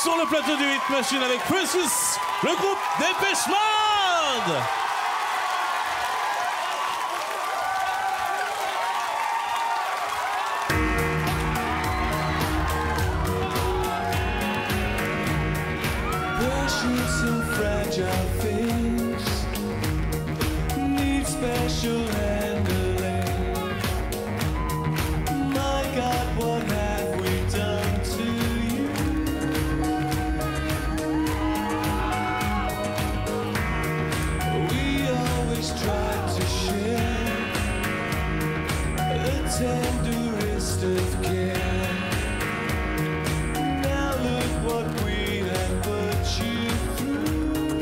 sur le plateau du Hit Machine avec Precious, le groupe Dépêche Mode. Precious and fragile things need special handling. My God, what have we done to you? We always tried to share the tenderest of care. Now look what we have put you through.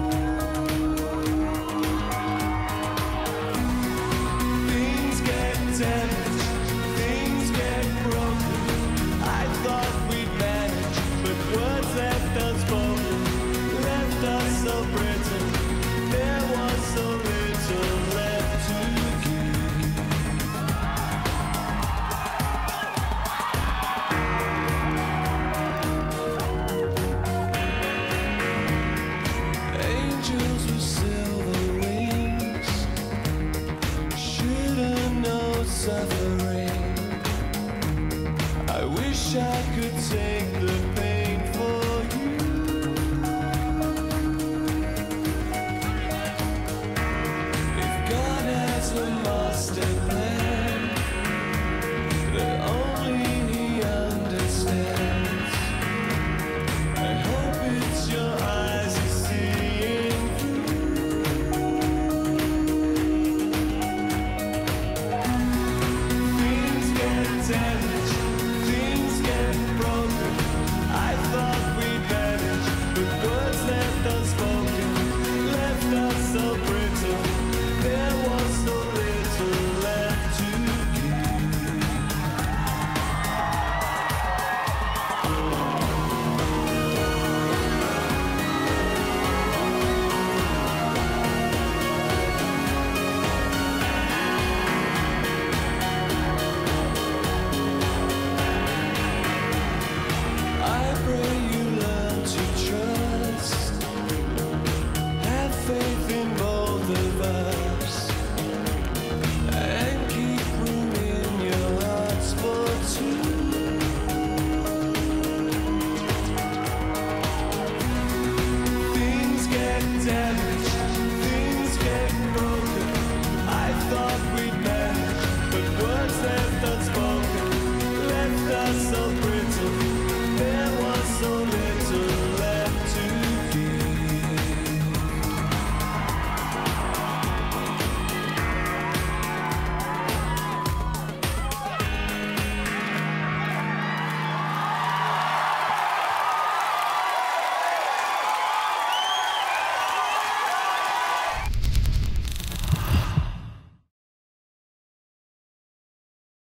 Things get damaged, things get broken. I thought we'd manage, but words left unspoken, left us so brittle. There was so little left to give. Angels with silver wings should've known suffering. I wish I could take the